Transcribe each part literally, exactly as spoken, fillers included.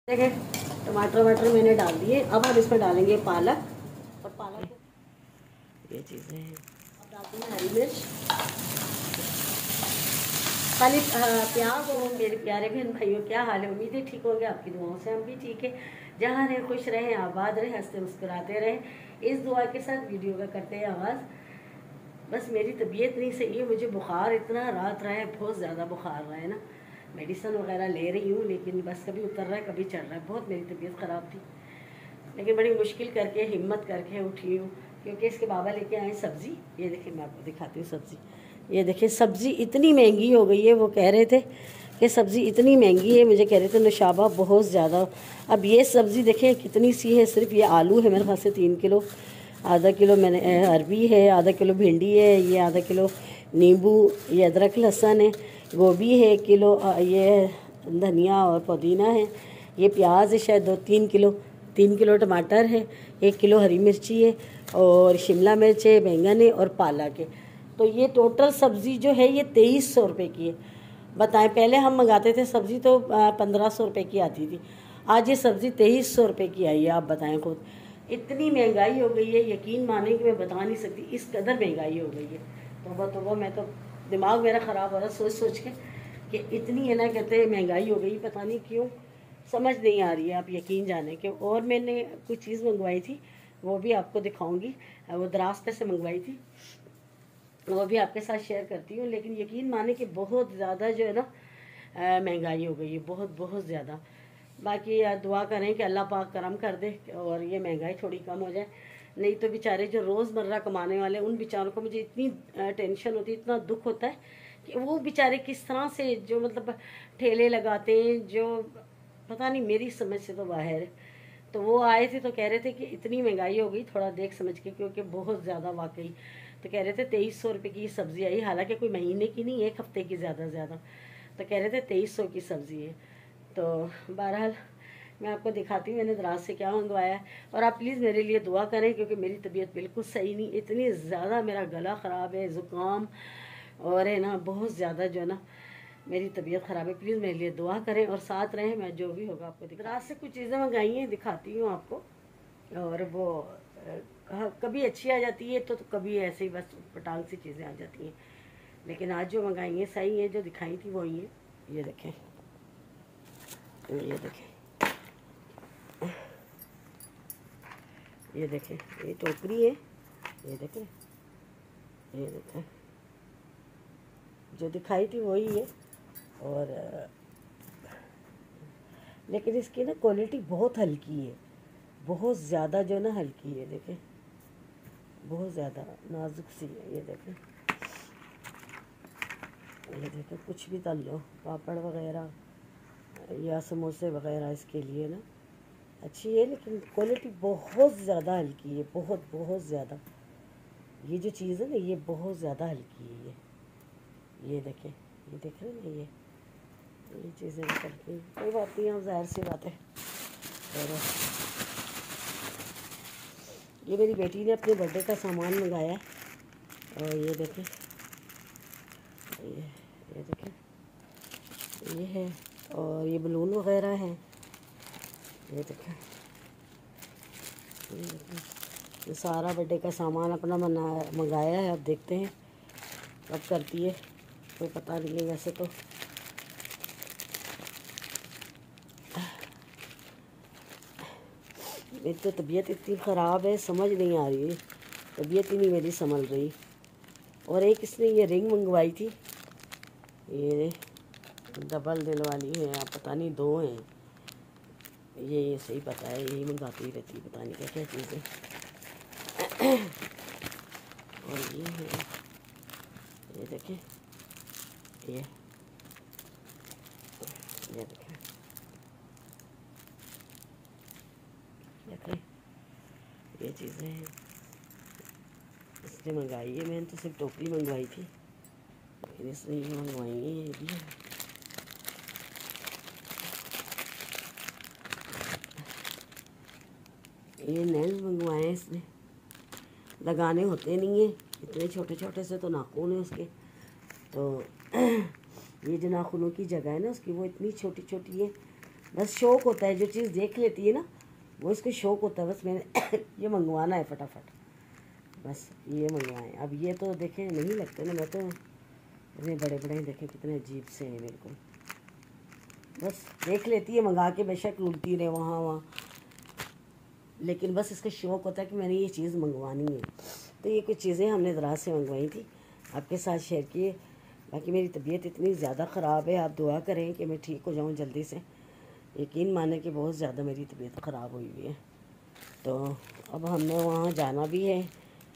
देखिए टमाटर वमाटर मैंने डाल दिए। अब हम इसमें डालेंगे पालक और पालक ये चीज़ें हैं। अब डालते हैं हरी मिर्च, खाली प्याज। और मेरे प्यारे बहन भाइयों, क्या हाल है? उम्मीद है ठीक होंगे, आपकी दुआओं से हम भी ठीक है। जहाँ रहें खुश रहें, आबाद रहें, हंसते मुस्कुराते रहें, इस दुआ के साथ वीडियो का करते हैं आगाज़। बस मेरी तबीयत नहीं सही है, मुझे बुखार इतना रात रहा है, बहुत ज़्यादा बुखार रहा है ना। मेडिसिन वगैरह ले रही हूँ, लेकिन बस कभी उतर रहा है कभी चढ़ रहा है। बहुत मेरी तबीयत ख़राब थी, लेकिन बड़ी मुश्किल करके हिम्मत करके उठी हूँ, क्योंकि इसके बाबा लेके आए सब्ज़ी। ये देखिए, मैं आपको दिखाती हूँ सब्ज़ी। ये देखिए सब्ज़ी इतनी महंगी हो गई है। वो कह रहे थे कि सब्ज़ी इतनी महंगी है, मुझे कह रहे थे नौशाबा बहुत ज़्यादा। अब ये सब्ज़ी देखें कितनी सी है। सिर्फ ये आलू है मेरे पास से तीन किलो, आधा किलो मैंने अरबी है, आधा किलो भिंडी है, ये आधा किलो नींबू, ये अदरक लहसुन है, गोभी है एक किलो, ये धनिया और पुदीना है, ये प्याज है शायद दो तीन किलो, तीन किलो टमाटर है, एक किलो हरी मिर्ची है, और शिमला मिर्च है, बैंगन है और पालक है। तो ये टोटल सब्ज़ी जो है ये तेईस सौ रुपये की है। बताएं, पहले हम मंगाते थे सब्ज़ी तो पंद्रह सौ रुपये की आती थी, आज ये सब्ज़ी तेईस सौ रुपये की आई है। आप बताएं खुद, इतनी महंगाई हो गई है, यकीन माने कि मैं बता नहीं सकती, इस कदर महंगाई हो गई है। तौबा तौबा, मैं तो दिमाग मेरा ख़राब हो रहा सोच सोच के कि इतनी है ना, कहते हैं महंगाई हो गई, पता नहीं क्यों समझ नहीं आ रही है। आप यकीन जाने के। और मैंने कुछ चीज़ मंगवाई थी, वो भी आपको दिखाऊंगी। वो दराज पे से मंगवाई थी, वो भी आपके साथ शेयर करती हूँ। लेकिन यकीन माने कि बहुत ज़्यादा जो है ना महंगाई हो गई है, बहुत बहुत ज़्यादा। बाकी यार दुआ करें कि अल्लाह पाक करम कर दे और ये महंगाई थोड़ी कम हो जाए। नहीं तो बेचारे जो रोज़मर्रा कमाने वाले, उन बेचारों को मुझे इतनी टेंशन होती है, इतना दुख होता है कि वो बेचारे किस तरह से जो मतलब ठेले लगाते हैं, जो पता नहीं, मेरी समझ से तो बाहर है। तो वो आए थे तो कह रहे थे कि इतनी महंगाई हो गई, थोड़ा देख समझ के, क्योंकि बहुत ज़्यादा वाकई। तो कह रहे थे तेईस सौ रुपये की सब्ज़ी आई, हालांकि कोई महीने की नहीं, एक हफ़्ते की ज़्यादा से ज़्यादा। तो कह रहे थे तेईस सौ की सब्ज़ी है। तो बहरहाल मैं आपको दिखाती हूँ मैंने दराज से क्या मंगवाया है। और आप प्लीज़ मेरे लिए दुआ करें, क्योंकि मेरी तबीयत बिल्कुल सही नहीं, इतनी ज़्यादा मेरा गला ख़राब है, ज़ुकाम और है ना बहुत ज़्यादा जो है ना मेरी तबीयत ख़राब है। प्लीज़ मेरे लिए दुआ करें और साथ रहें, मैं जो भी होगा आपको दिखा। दराज से कुछ चीज़ें मंगाई हैं, दिखाती हूँ आपको। और वो कभी अच्छी आ जाती है तो, तो कभी ऐसे ही बस पटांग सी चीज़ें आ जाती हैं। लेकिन आज जो मंगाई हैं सही है, जो दिखाई थी वही है। ये देखें, ये देखें, ये देखें, ये टोकरी है, ये देखें, ये देखें, जो दिखाई थी वही है। और लेकिन इसकी ना क्वालिटी बहुत हल्की है, बहुत ज़्यादा जो ना हल्की है। देखें, बहुत ज़्यादा नाजुक सी है। ये देखें, ये देखें, कुछ भी तल लो, पापड़ वगैरह या समोसे वगैरह, इसके लिए ना अच्छी है। लेकिन क्वालिटी बहुत ज़्यादा हल्की है, बहुत बहुत ज़्यादा। ये जो चीज़ है ना, ये बहुत ज़्यादा हल्की है। ये ये देखें, ये देख रहे हैं ना, ये ये चीज़ें निकलती हैं। कोई बात नहीं, अब ज़ाहिर सी बात है। और ये मेरी बेटी ने अपने बर्थडे का सामान मंगाया है। और ये देखें, ये ये देखें, ये है, और ये बलून वगैरह हैं। ये देखें, ये देखें, ये सारा बर्थडे का सामान अपना मना मंगाया है। अब देखते हैं कब करती है, कोई पता नहीं है वैसे तो। मेरी तो तबीयत इतनी ख़राब है, समझ नहीं आ रही है, तबीयत ही नहीं मेरी संभल रही। और एक इसने ये रिंग मंगवाई थी, ये डबल दिल वाली है, आप पता नहीं दो हैं। ये ये सही पता है, यही मंगाती रहती है, पता नहीं क्या क्या चीज़ें। और ये है, ये देखें, ये ये देखें, देखें, ये चीज़ें हैं इसने मंगाई है। मैंने तो सिर्फ टोकरी मंगवाई थी, लेकिन इसने ये मंगवाई है, ये भी है। ये नेल्स मंगवाए हैं इसने, लगाने होते नहीं हैं, इतने छोटे छोटे से तो नाखून है उसके। तो ये जो नाखूनों की जगह है ना उसकी, वो इतनी छोटी छोटी है, बस शौक़ होता है, जो चीज़ देख लेती है ना वो इसको शौक़ होता है, बस मैंने ये मंगवाना है फटाफट, बस ये मंगवाएं। अब ये तो देखें नहीं लगते ना, मैं तो इतने बड़े बड़े देखें कितने अजीब से हैं बिल्कुल, बस देख लेती है मंगा के, बेशक लुटती रहे वहाँ वहाँ, लेकिन बस इसका शौक़ होता है कि मैंने ये चीज़ मंगवानी है। तो ये कुछ चीज़ें हमने दराज से मंगवाई थी, आपके साथ शेयर किए। बाकी मेरी तबीयत इतनी ज़्यादा ख़राब है, आप दुआ करें कि मैं ठीक हो जाऊँ जल्दी से। यकीन माने कि बहुत ज़्यादा मेरी तबीयत ख़राब हुई हुई है। तो अब हमने वहाँ जाना भी है,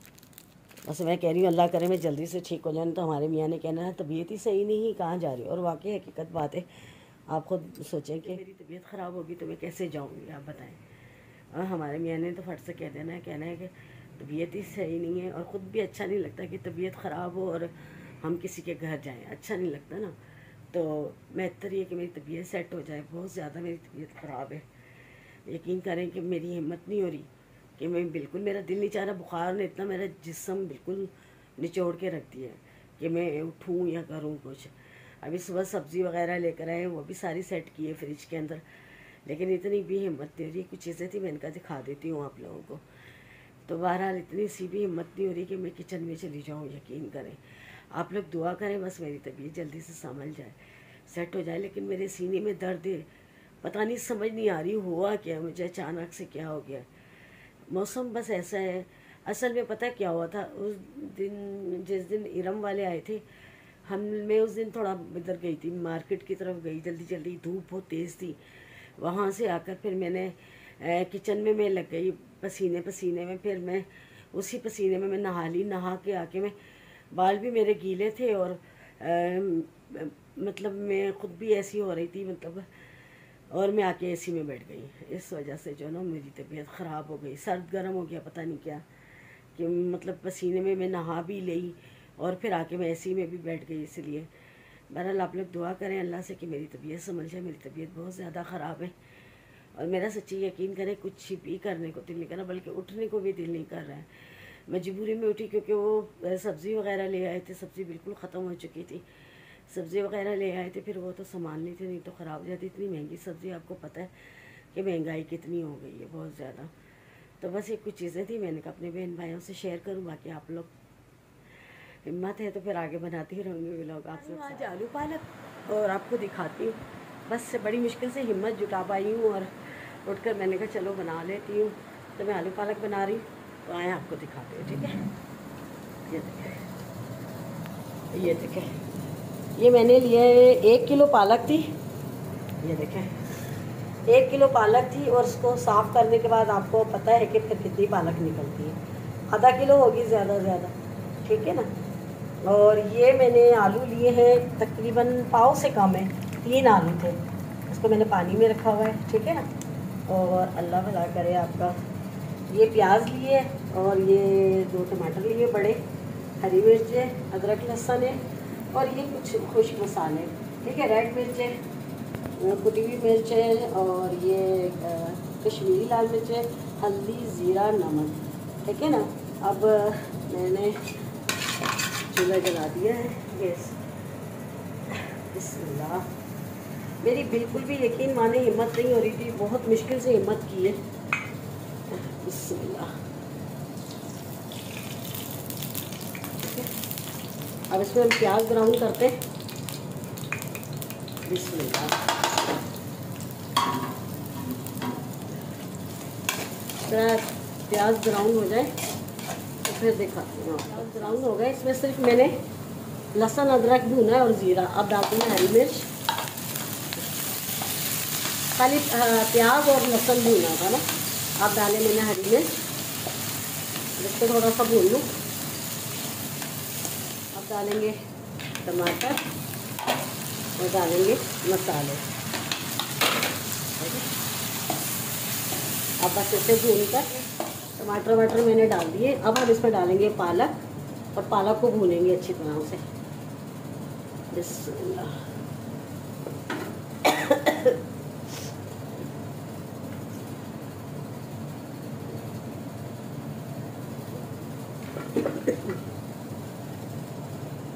बस मैं कह रही हूँ अल्लाह करे मैं जल्दी से ठीक हो जाऊँ। तो हमारे मियाँ ने कहना है तबीयत ही सही नहीं, कहाँ जा रही हो। और वाकई हकीकत बात है, आप खुद सोचें कि मेरी तबीयत ख़राब होगी तो मैं कैसे जाऊँगी, आप बताएं। और हमारे मियाँ ने तो फट से कह देना है, कहना है कि तबीयत ही सही नहीं है। और ख़ुद भी अच्छा नहीं लगता कि तबीयत ख़राब हो और हम किसी के घर जाएं, अच्छा नहीं लगता ना। तो बेहतर ये कि मेरी तबीयत सेट हो जाए, बहुत ज़्यादा मेरी तबीयत ख़राब है। यकीन करें कि मेरी हिम्मत नहीं हो रही कि मैं बिल्कुल, मेरा दिल नहीं चाह रहा, बुखार ने इतना मेरा जिस्म बिल्कुल निचोड़ के रख दिया कि मैं उठूँ या करूँ कुछ। अभी सुबह सब्ज़ी वगैरह लेकर आए, वो भी सारी सेट की है फ्रिज के अंदर, लेकिन इतनी भी हिम्मत नहीं हो रही। कुछ चीज़ें थी, मैं इनका दिखा देती हूँ आप लोगों को। तो बहरहाल इतनी सी भी हिम्मत नहीं हो रही कि मैं किचन में चली जाऊँ। यकीन करें, आप लोग दुआ करें बस मेरी तबीयत जल्दी से संभल जाए, सेट हो जाए। लेकिन मेरे सीने में दर्द है, पता नहीं, समझ नहीं आ रही हुआ क्या मुझे, अचानक से क्या हो गया। मौसम बस ऐसा है। असल में पता क्या हुआ था उस दिन, जिस दिन इरम वाले आए थे, हम मैं उस दिन थोड़ा इधर गई थी, मार्केट की तरफ गई जल्दी जल्दी, धूप बहुत तेज़ थी। वहाँ से आकर फिर मैंने ए, किचन में मैं लग गई पसीने पसीने में। फिर मैं उसी पसीने में मैं नहा ली, नहा के आके मैं, बाल भी मेरे गीले थे और आ, मतलब मैं ख़ुद भी ऐसी हो रही थी मतलब, और मैं आके एसी में बैठ गई। इस वजह से जो ना मेरी तबीयत ख़राब हो गई, सर्द गर्म हो गया पता नहीं क्या, कि मतलब पसीने में मैं नहा भी ली और फिर आके मैं एसी में भी बैठ गई। इसलिए बहरहाल आप लोग दुआ करें अल्लाह से कि मेरी तबीयत संभल जाए। मेरी तबीयत बहुत ज़्यादा ख़राब है और मेरा सच्ची यकीन करें कुछ भी करने को दिल नहीं कर रहा, बल्कि उठने को भी दिल नहीं कर रहा है। मजबूरी में उठी क्योंकि वो सब्ज़ी वगैरह ले आए थे, सब्ज़ी बिल्कुल ख़त्म हो चुकी थी। सब्ज़ी वगैरह ले आए थे, फिर वो तो सामान नहीं थे, नहीं तो ख़राब हो जाती। इतनी महंगी सब्ज़ी, आपको पता है कि महंगाई कितनी हो गई है, बहुत ज़्यादा। तो बस ये कुछ चीज़ें थी, मैंने कहा अपने बहन भाइयों से शेयर करूँ। बाकी आप लोग हिम्मत है तो फिर आगे बनाती रहूँगी व्लॉग आप सब। आज आलू पालक और आपको दिखाती हूँ, बस बड़ी मुश्किल से हिम्मत जुटा पाई हूँ और उठकर मैंने कहा चलो बना लेती हूँ। तो मैं आलू पालक बना रही हूँ, तो आए आपको दिखाते हैं, ठीक है। ये देखें, ये देखें, ये मैंने लिए एक किलो पालक थी, ये देखें एक किलो पालक थी। और उसको साफ़ करने के बाद आपको पता है कि फिर कितनी पालक निकलती है, आधा किलो होगी ज़्यादा ज़्यादा, ठीक है ना। और ये मैंने आलू लिए हैं तकरीबन पाव से कम है, तीन आलू थे, इसको मैंने पानी में रखा हुआ है, ठीक है ना। और अल्लाह भला करे आपका। ये प्याज लिए और ये दो टमाटर लिए बड़े, हरी मिर्च है, अदरक लहसुन है और ये कुछ खुश्क मसाले, ठीक है। रेड मिर्च है, कुटी हुई मिर्च है और ये कश्मीरी लाल मिर्च है, हल्दी, ज़ीरा, नमक, ठीक है ना। अब मैंने चूल्हा जला दिया है, गैस। बिस्मिल्लाह। मेरी बिल्कुल भी यकीन माने हिम्मत नहीं हो रही थी, बहुत मुश्किल से हिम्मत की है। बिस्मिल्लाह। अब इसमें हम प्याज ब्राउन करते हैं। बिस्मिल्लाह। प्याज ब्राउन हो जाए तो फिर दिखाती हूँ। प्याज ब्राउन हो गए, इसमें सिर्फ मैंने लहसुन अदरक भूना है और ज़ीरा। अब डालती हूँ हरी मिर्च, खाली प्याज और लहसुन भूना था ना। अब डाले मैंने हरी मिर्च, इसको थोड़ा सा भून लूँ। अब डालेंगे टमाटर और डालेंगे मसाले। अब बस इसे भून कर टमाटर वमाटर मैंने डाल दिए। अब हम इसमें डालेंगे पालक और पालक को भूनेंगे अच्छी तरह से। बिस्मिल्लाह।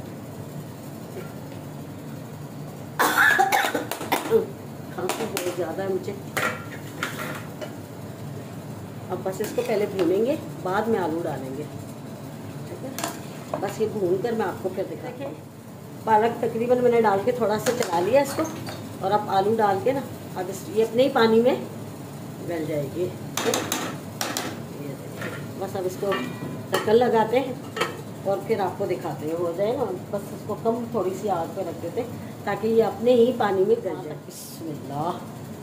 खांसी बहुत ज़्यादा ज़्यादा है मुझे। अब बस इसको पहले भूनेंगे, बाद में आलू डालेंगे, ठीक है। बस ये भून कर मैं आपको फिर दिखाती हूँ। पालक तकरीबन मैंने डाल के थोड़ा सा चला लिया इसको, और अब आलू डाल के ना अब इस ये अपने ही पानी में गल जाएगी। बस अब इसको ढक्कन लगाते हैं और फिर आपको दिखाते हैं, हो जाएगा। बस इसको कम थोड़ी सी आग पे रख देते हैं ताकि ये अपने ही पानी में गल जाए। बिस्मिल्लाह।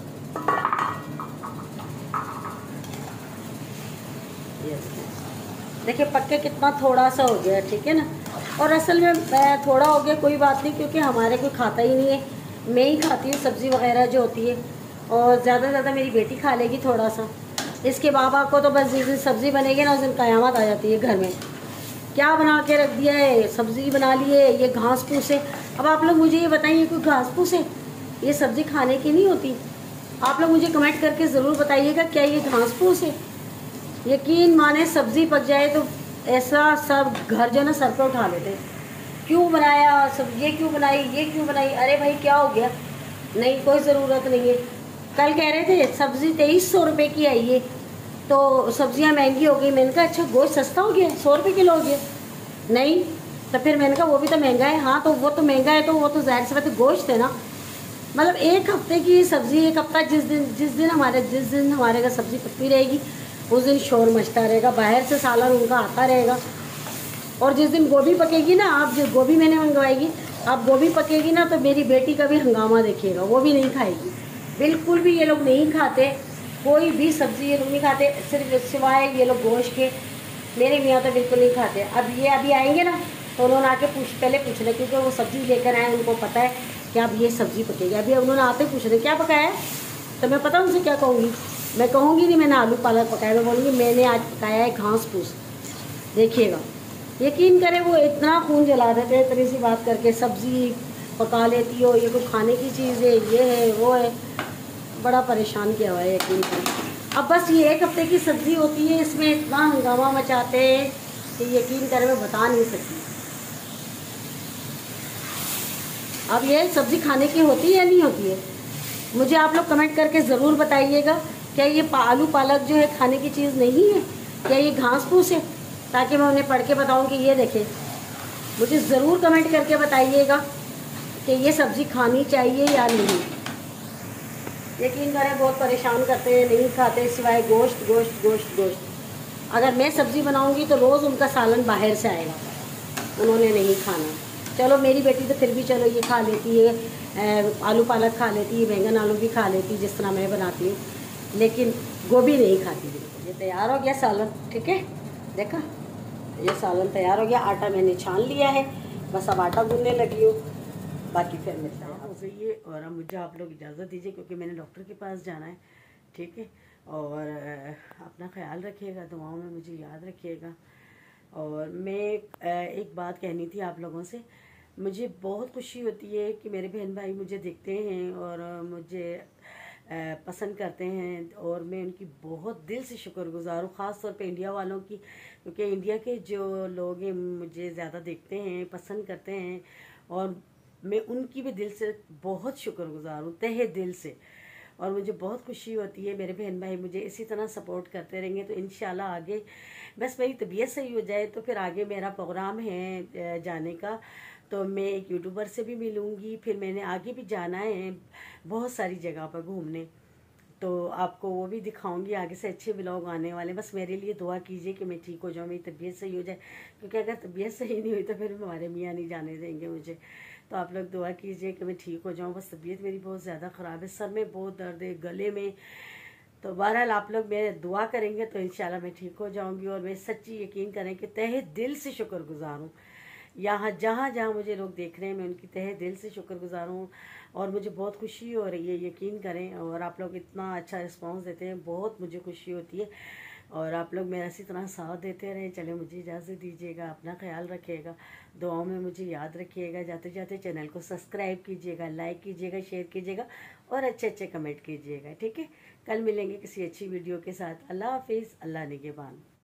देखिए पक्के कितना थोड़ा सा हो गया, ठीक है ना। और असल में थोड़ा हो गया कोई बात नहीं, क्योंकि हमारे कोई खाता ही नहीं है, मैं ही खाती हूँ सब्ज़ी वगैरह जो होती है, और ज़्यादा से ज़्यादा मेरी बेटी खा लेगी थोड़ा सा। इसके बाबा को तो बस जिस दिन सब्ज़ी बनेगी ना उस दिन क़यामत आ जाती है घर में। क्या बना के रख दिया है, सब्ज़ी बना ली है, ये घास फूस है। अब आप लोग मुझे ये बताइए कोई घास फूस है, ये सब्ज़ी खाने की नहीं होती। आप लोग मुझे कमेंट करके ज़रूर बताइएगा क्या ये घास फूस है। यकीन माने सब्ज़ी पक जाए तो ऐसा सब घर जो ना सर पे उठा लेते, क्यों बनाया सब, ये क्यों बनाई, ये क्यों बनाई। अरे भाई क्या हो गया, नहीं कोई ज़रूरत नहीं है। कल कह रहे थे सब्ज़ी तेईस सौ रुपये की आई है, तो सब्ज़ियाँ महंगी हो गई। मैंने कहा अच्छा गोश्त सस्ता हो गया, सौ रुपये किलो हो गया। नहीं तो फिर मैंने कहा वो भी तो महंगा है। हाँ तो वो तो महंगा है, तो वो तो ज़ाहिर सी बात है गोश्त है ना। मतलब एक हफ्ते की सब्ज़ी, एक हफ्ता जिस दिन जिस दिन हमारे जिस दिन हमारे घर सब्ज़ी पकती रहेगी उस दिन शोर मचता रहेगा, बाहर से सालन उनका आता रहेगा। और जिस दिन गोभी पकेगी ना, आप जो गोभी मैंने मंगवाएगी, आप गोभी पकेगी ना तो मेरी बेटी का भी हंगामा देखिएगा, वो भी नहीं खाएगी। बिल्कुल भी ये लोग नहीं खाते, कोई भी सब्ज़ी ये लोग नहीं खाते, सिर्फ सिवाय ये लोग गोश्त के। मेरे मियाँ तो बिल्कुल नहीं खाते। अब ये अभी आएंगे ना तो उन्होंने आके पूछ पहले पूछ रहे, क्योंकि वो सब्ज़ी लेकर आए, उनको पता है कि अब ये सब्ज़ी पकेगी। अभी उन्होंने आते पूछ रहे क्या पकाया है, तो मैं पता उनसे क्या कहूँगी, मैं कहूँगी नहीं मैंने आलू पालक पकाया, मैं बोलूँगी मैंने आज पकाया है घास फूस। देखिएगा, यकीन करें वो इतना खून जला देते हैं इतनी सी बात करके, सब्ज़ी पका लेती हो, ये कोई खाने की चीज़ है, ये है वो है, बड़ा परेशान किया हुआ है यकीन करें। अब बस ये एक हफ्ते की सब्ज़ी होती है, इसमें इतना हंगामा मचाते हैं कि यकीन करें मैं बता नहीं सकती। अब ये सब्ज़ी खाने की होती है या नहीं होती है, मुझे आप लोग कमेंट करके ज़रूर बताइएगा। क्या ये आलू पालक जो है खाने की चीज़ नहीं है, क्या ये घास फूस है, ताकि मैं उन्हें पढ़ के बताऊँ कि ये देखें। मुझे ज़रूर कमेंट करके बताइएगा कि ये सब्ज़ी खानी चाहिए या नहीं। यकीन करें बहुत परेशान करते हैं, नहीं खाते सिवाय गोश्त गोश्त गोश्त गोश्त। अगर मैं सब्ज़ी बनाऊँगी तो रोज़ उनका सालन बाहर से आएगा, उन्होंने नहीं खाना। चलो मेरी बेटी तो फिर भी चलो ये खा लेती है, आलू पालक खा लेती है, बैंगन आलू भी खा लेती है जिस तरह मैं बनाती हूँ, लेकिन गोभी नहीं खाती बिल्कुल। ये तैयार हो गया सालन, ठीक है। देखा ये सालन तैयार हो गया, आटा मैंने छान लिया है, बस अब आटा गूंदने लगी हूँ, बाकी फिर मिलता है हो गई है। और अब मुझे आप लोग इजाज़त दीजिए क्योंकि मैंने डॉक्टर के पास जाना है, ठीक है। और अपना ख्याल रखिएगा, दुआओं में मुझे याद रखिएगा। और मैं एक बात कहनी थी आप लोगों से, मुझे बहुत खुशी होती है कि मेरे बहन भाई मुझे देखते हैं और मुझे पसंद करते हैं, और मैं उनकी बहुत दिल से शुक्रगुज़ार हूँ, ख़ास तौर पे इंडिया वालों की, क्योंकि इंडिया के जो लोग हैं मुझे ज़्यादा देखते हैं, पसंद करते हैं, और मैं उनकी भी दिल से बहुत शुक्रगुज़ार हूँ, तहे दिल से। और मुझे बहुत खुशी होती है मेरे बहन भाई मुझे इसी तरह सपोर्ट करते रहेंगे तो इंशाल्लाह आगे बस मेरी तबीयत सही हो जाए तो फिर आगे मेरा प्रोग्राम है जाने का, तो मैं एक यूट्यूबर से भी मिलूँगी, फिर मैंने आगे भी जाना है बहुत सारी जगह पर घूमने, तो आपको वो भी दिखाऊंगी। आगे से अच्छे व्लॉग आने वाले, बस मेरे लिए दुआ कीजिए कि मैं ठीक हो जाऊँ, मेरी तबीयत सही हो जाए, क्योंकि अगर तबीयत सही नहीं हुई तो फिर हमारे मियाँ नहीं जाने देंगे मुझे। तो आप लोग दुआ कीजिए कि मैं ठीक हो जाऊँ, बस तबीयत मेरी बहुत ज़्यादा ख़राब है, सर में बहुत दर्द है, गले में। तो बहरहाल आप लोग मेरे दुआ करेंगे तो इंशाल्लाह मैं ठीक हो जाऊँगी। और मैं सच्ची यकीन करें कि तहे दिल से शुक्रगुज़ार हूँ, यहाँ जहाँ जहाँ मुझे लोग देख रहे हैं मैं उनकी तहे दिल से शुक्रगुज़ार हूँ, और मुझे बहुत खुशी हो रही है, यकीन करें। और आप लोग इतना अच्छा रिस्पांस देते हैं, बहुत मुझे खुशी होती है, और आप लोग मेरा इसी तरह साथ देते रहें। चले मुझे इजाज़त दीजिएगा, अपना ख्याल रखिएगा, दुआओं में मुझे याद रखिएगा, जाते जाते चैनल को सब्सक्राइब कीजिएगा, लाइक कीजिएगा, शेयर कीजिएगा और अच्छे अच्छे कमेंट कीजिएगा, ठीक है। कल मिलेंगे किसी अच्छी वीडियो के साथ। अल्लाह हाफिज़, अल्लाह निगहबान।